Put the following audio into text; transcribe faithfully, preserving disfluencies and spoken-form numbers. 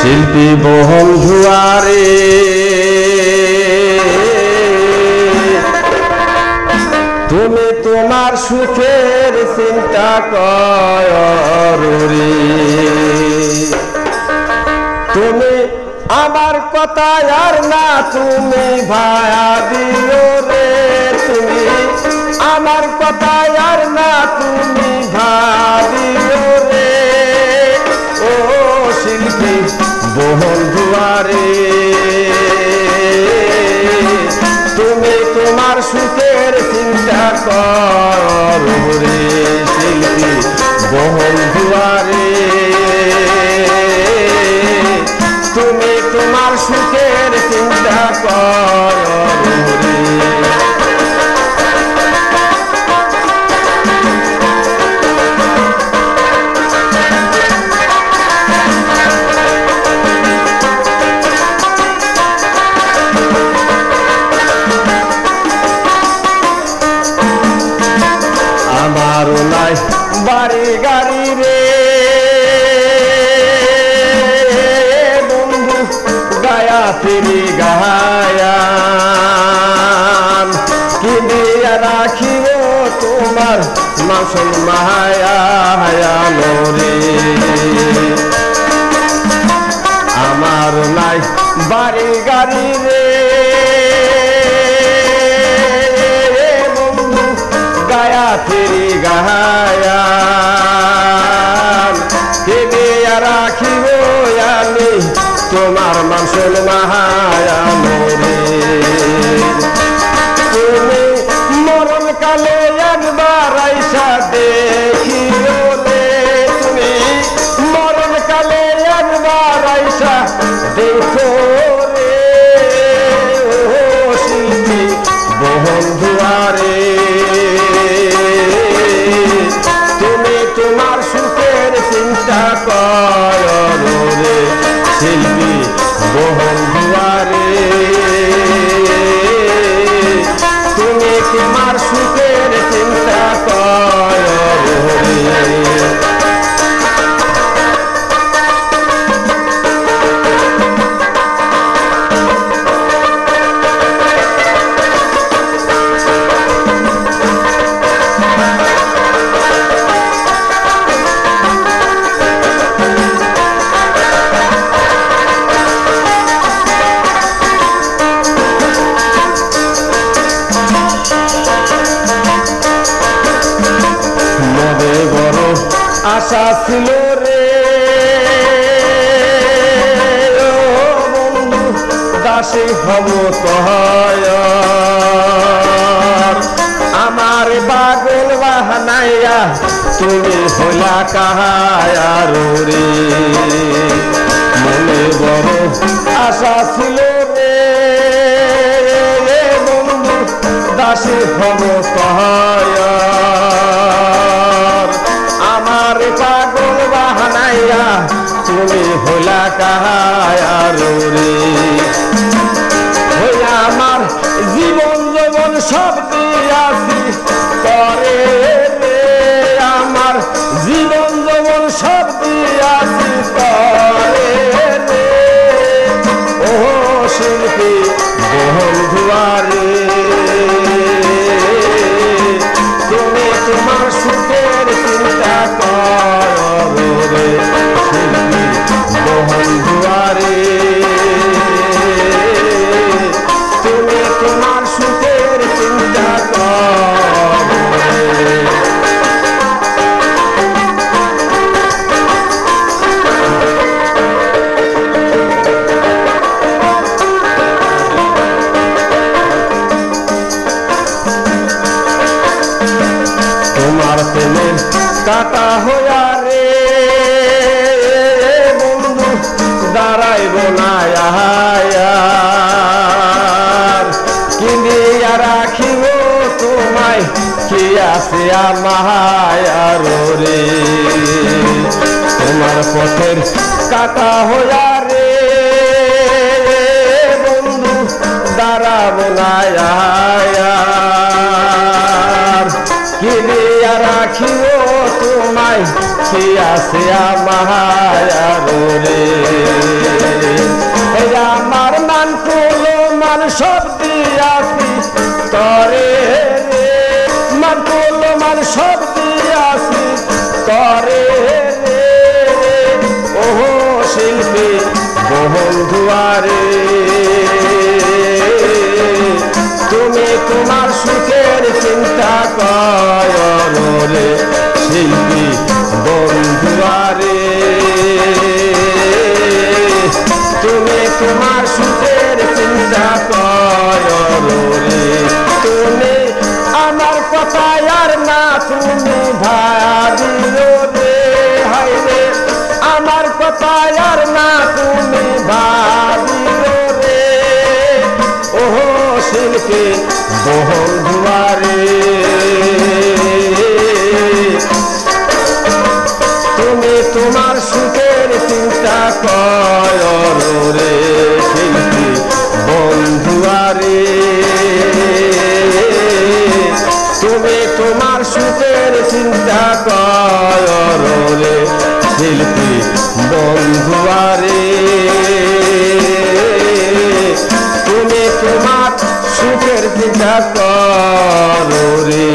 শিল্পী বন্ধুয়ারে তুমি তোমার সুখের চিন্তা করো, তুমি আমার কথা আর না তুমি ভাবিও রে, তুমি আমার কথা আর না তুমি ভাবিও রে। ও শিল্পী বন্ধুয়ারে তুমি তোমার সুখের চিন্তা করো রে, শিল্পী বন্ধুয়ারে তুমি তোমার সুখের চিন্তা করো রে। আমারও নাই বাড়ি গাড়ি রে বন্ধু, গায়া ফিরি গায়ান কিনিয়া রাখিব তোমার মাসন মায়া হায়ানো রে। আমার নাই বাড়ি গাড়ি রে বন্ধু, গায়া ফিরি গায়ান কিনিয়া রাখিব আমি তোমার মাসন মায়ানো রে। তুমি মরণ কালে একবার আইসা দেখিও রে, তুমি মরণ কালে একবার আইসা দেখো রে। ও শিল্পী বন্ধুয়ারে তুমি তোমার সুখের চিন্তা করো রে, শিল্পী বন্ধুয়ারে তুমি তোমার সুখের চিন্তা করো রে। আশা ছিল রে ও বন্ধু, দাসী হব তহায় আমার পাগল বাহানাইয়া তুমি হইলা কাহায়ার রে। মনে বড় আশা ছিল রে বন্ধু, দাসী হব তহায় আমার পাগল বাহানাইয়া তুমি হইলা কাহায়ার রে। হইয়া আমার জীবন যৌবন সব দিয়াছি করে রে, আমার জীবন যৌবন সব দিয়াছি করে রে। ও শিল্পী বন্ধুয়ারে তুমি তোমার সুখের চিন্তা করো রে, শিল্পী বন্ধুয়ারে তুমি তোমার সুখের চিন্তা করো রে। তোমার প্রেমের কাটা হইয়া রে বন্ধু দাঁড়াইব না আহার, কিনিয়া রাখিব তোমায় কি আছে আমায়ার রে। তোমার পথের কাটা হইয়া রে বন্ধু দাঁড়াব না আহার, কিনিয়া রাখিব তোমায় তোমায় কি আছে আমার রে আমার মান কুলো মান সব দিয়াছি তরে রে মান কুলো মান সব দিয়াছি তরে রে ওহো শিল্পী বন্ধুয়ারে তুমি তোমার সুখের চিন্তা করো রে শিল্পী বন্ধুয়ারে তুমি তোমার সুখের চিন্তা করো রে তুমি আমার কথা আর না তুমি ভাবিও রে হায় রে আমার কথা আর না তুমি ভাবিও রে ওহো শিল্পী বন্ধুয়ারে তুমি তোমার সুখের চিন্তা করো রে শিল্পী বন্ধুয়ারে তুমি তোমার সুখের চিন্তা করো রে শিল্পী বন্ধুয়ারে তুমি তোমার সুখের চিন্তা করো রে